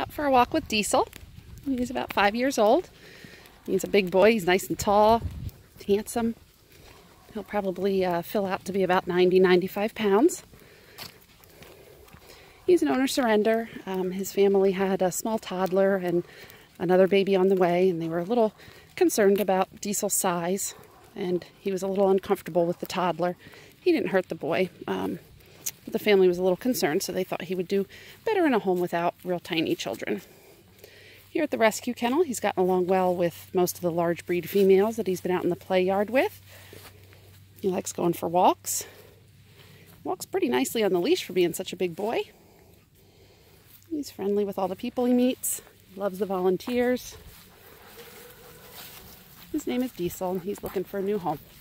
Out for a walk with Diesel. He's about 5 years old. He's a big boy. He's nice and tall, handsome. He'll probably fill out to be about 90-95 pounds. He's an owner surrender. His family had a small toddler and another baby on the way, and they were a little concerned about Diesel's size, and he was a little uncomfortable with the toddler. He didn't hurt the boy, but the family was a little concerned, so they thought he would do better in a home without real tiny children. Here at the rescue kennel, he's gotten along well with most of the large breed females that he's been out in the play yard with. He likes going for walks. Walks pretty nicely on the leash for being such a big boy. He's friendly with all the people he meets. He loves the volunteers. His name is Diesel, and he's looking for a new home.